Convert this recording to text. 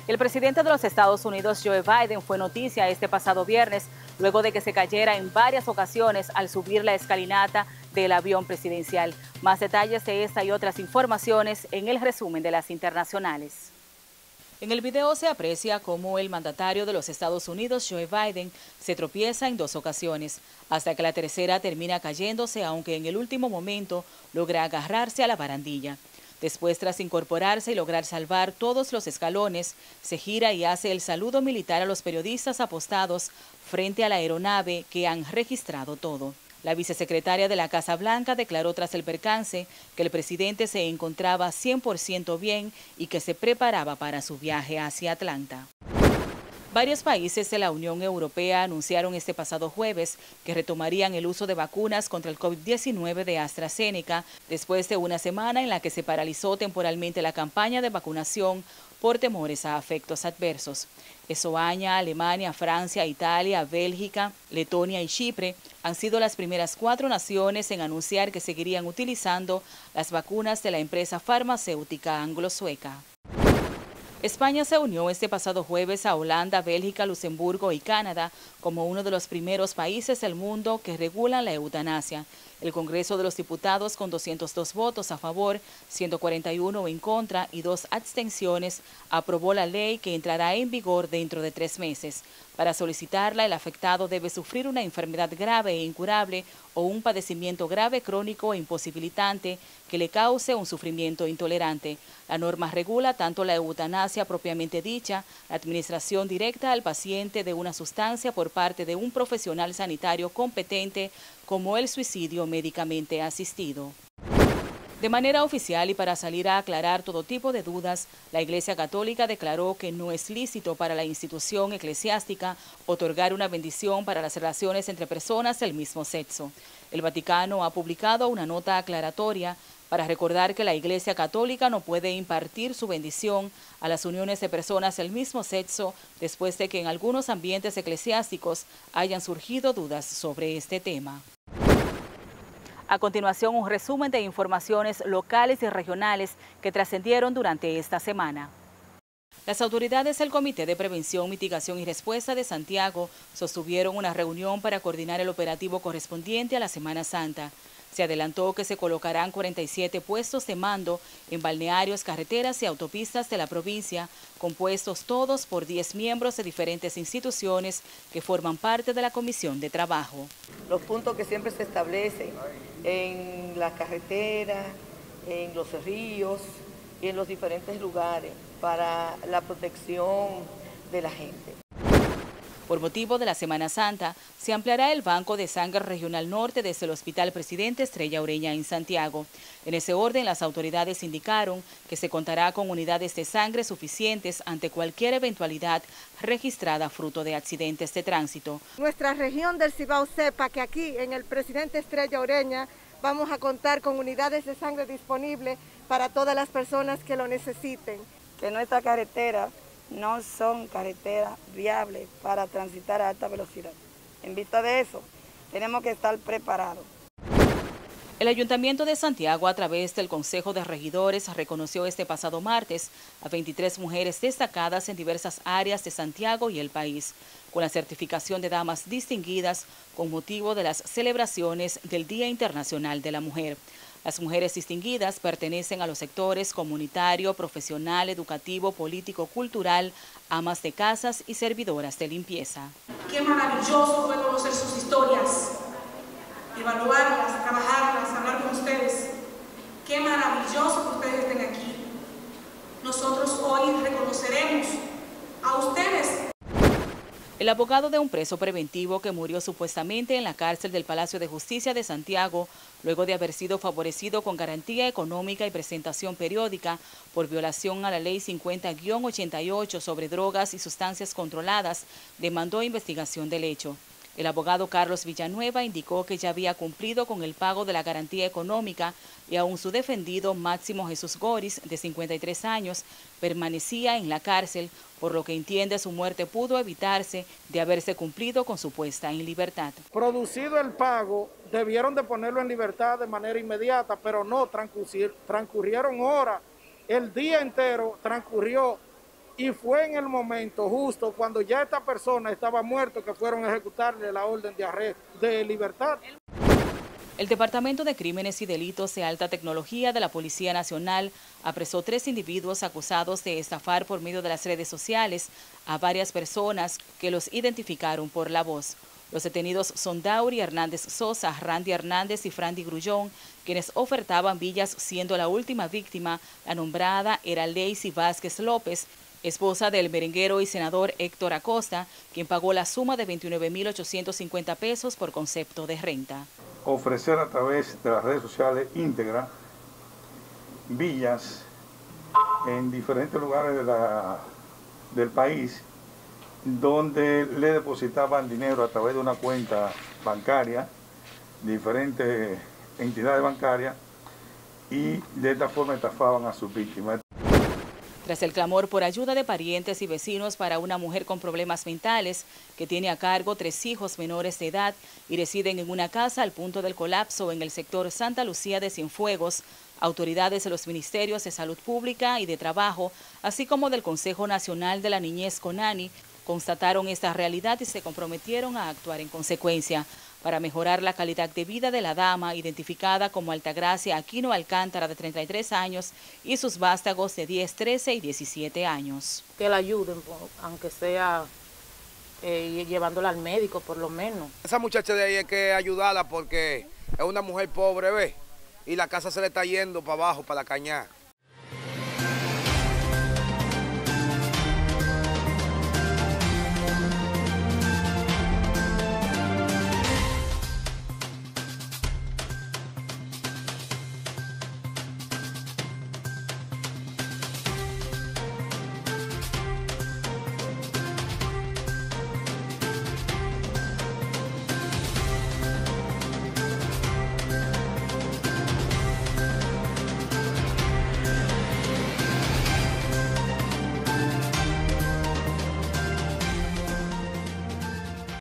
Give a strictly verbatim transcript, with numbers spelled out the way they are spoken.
El presidente de los Estados Unidos, Joe Biden, fue noticia este pasado viernes luego de que se cayera en varias ocasiones al subir la escalinata del avión presidencial. Más detalles de esta y otras informaciones en el resumen de las internacionales. En el video se aprecia cómo el mandatario de los Estados Unidos, Joe Biden, se tropieza en dos ocasiones, hasta que la tercera termina cayéndose, aunque en el último momento logra agarrarse a la barandilla. Después, tras incorporarse y lograr salvar todos los escalones, se gira y hace el saludo militar a los periodistas apostados frente a la aeronave que han registrado todo. La vicesecretaria de la Casa Blanca declaró tras el percance que el presidente se encontraba cien por ciento bien y que se preparaba para su viaje hacia Atlanta. Varios países de la Unión Europea anunciaron este pasado jueves que retomarían el uso de vacunas contra el COVID diecinueve de AstraZeneca después de una semana en la que se paralizó temporalmente la campaña de vacunación por temores a efectos adversos. España, Alemania, Francia, Italia, Bélgica, Letonia y Chipre han sido las primeras cuatro naciones en anunciar que seguirían utilizando las vacunas de la empresa farmacéutica anglo-sueca. España se unió este pasado jueves a Holanda, Bélgica, Luxemburgo y Canadá como uno de los primeros países del mundo que regulan la eutanasia. El Congreso de los Diputados, con doscientos dos votos a favor, ciento cuarenta y uno en contra y dos abstenciones, aprobó la ley que entrará en vigor dentro de tres meses. Para solicitarla, el afectado debe sufrir una enfermedad grave e incurable o un padecimiento grave, crónico e imposibilitante que le cause un sufrimiento intolerante. La norma regula tanto la eutanasia propiamente dicha, la administración directa al paciente de una sustancia por parte de un profesional sanitario competente, como el suicidio médicamente asistido. De manera oficial y para salir a aclarar todo tipo de dudas, la Iglesia Católica declaró que no es lícito para la institución eclesiástica otorgar una bendición para las relaciones entre personas del mismo sexo. El Vaticano ha publicado una nota aclaratoria para recordar que la Iglesia Católica no puede impartir su bendición a las uniones de personas del mismo sexo después de que en algunos ambientes eclesiásticos hayan surgido dudas sobre este tema. A continuación, un resumen de informaciones locales y regionales que trascendieron durante esta semana. Las autoridades del Comité de Prevención, Mitigación y Respuesta de Santiago sostuvieron una reunión para coordinar el operativo correspondiente a la Semana Santa. Se adelantó que se colocarán cuarenta y siete puestos de mando en balnearios, carreteras y autopistas de la provincia, compuestos todos por diez miembros de diferentes instituciones que forman parte de la Comisión de Trabajo. Los puntos que siempre se establecen en las carreteras, en los ríos y en los diferentes lugares para la protección de la gente. Por motivo de la Semana Santa, se ampliará el Banco de Sangre Regional Norte desde el Hospital Presidente Estrella Ureña en Santiago. En ese orden, las autoridades indicaron que se contará con unidades de sangre suficientes ante cualquier eventualidad registrada fruto de accidentes de tránsito. Nuestra región del Cibao sepa que aquí en el Presidente Estrella Ureña vamos a contar con unidades de sangre disponibles para todas las personas que lo necesiten. Que nuestra carretera no son carreteras viables para transitar a alta velocidad. En vista de eso, tenemos que estar preparados. El Ayuntamiento de Santiago, a través del Consejo de Regidores, reconoció este pasado martes a veintitrés mujeres destacadas en diversas áreas de Santiago y el país, con la certificación de damas distinguidas con motivo de las celebraciones del Día Internacional de la Mujer. Las mujeres distinguidas pertenecen a los sectores comunitario, profesional, educativo, político, cultural, amas de casas y servidoras de limpieza. Qué maravilloso fue conocer sus historias, evaluarlas, trabajarlas, hablar con ustedes. Qué maravilloso que ustedes estén aquí. Nosotros hoy reconoceremos a ustedes. El abogado de un preso preventivo que murió supuestamente en la cárcel del Palacio de Justicia de Santiago, luego de haber sido favorecido con garantía económica y presentación periódica por violación a la Ley cincuenta guión ochenta y ocho sobre drogas y sustancias controladas, demandó investigación del hecho. El abogado Carlos Villanueva indicó que ya había cumplido con el pago de la garantía económica y aún su defendido Máximo Jesús Goris, de cincuenta y tres años, permanecía en la cárcel, por lo que entiende su muerte pudo evitarse de haberse cumplido con su puesta en libertad. Producido el pago, debieron de ponerlo en libertad de manera inmediata, pero no, transcurrieron horas, el día entero transcurrió y fue en el momento justo cuando ya esta persona estaba muerta que fueron a ejecutarle la orden de arresto de libertad. El Departamento de Crímenes y Delitos de Alta Tecnología de la Policía Nacional apresó tres individuos acusados de estafar por medio de las redes sociales a varias personas que los identificaron por la voz. Los detenidos son Dauri Hernández Sosa, Randy Hernández y Frandy Grullón, quienes ofertaban villas, siendo la última víctima, la nombrada era Lacey Vázquez López, esposa del merenguero y senador Héctor Acosta, quien pagó la suma de veintinueve mil ochocientos cincuenta pesos por concepto de renta. Ofrecer a través de las redes sociales íntegras villas en diferentes lugares de la, del país, donde le depositaban dinero a través de una cuenta bancaria, diferentes entidades bancarias, y de esta forma estafaban a sus víctimas. Tras el clamor por ayuda de parientes y vecinos para una mujer con problemas mentales que tiene a cargo tres hijos menores de edad y residen en una casa al punto del colapso en el sector Santa Lucía de Cienfuegos, autoridades de los Ministerios de Salud Pública y de Trabajo, así como del Consejo Nacional de la Niñez CONANI, constataron esta realidad y se comprometieron a actuar en consecuencia para mejorar la calidad de vida de la dama, identificada como Altagracia Aquino Alcántara, de treinta y tres años, y sus vástagos de diez, trece y diecisiete años. Que la ayuden, aunque sea eh, llevándola al médico, por lo menos. Esa muchacha de ahí hay que ayudarla porque es una mujer pobre, ¿ves? Y la casa se le está yendo para abajo, para la cañada.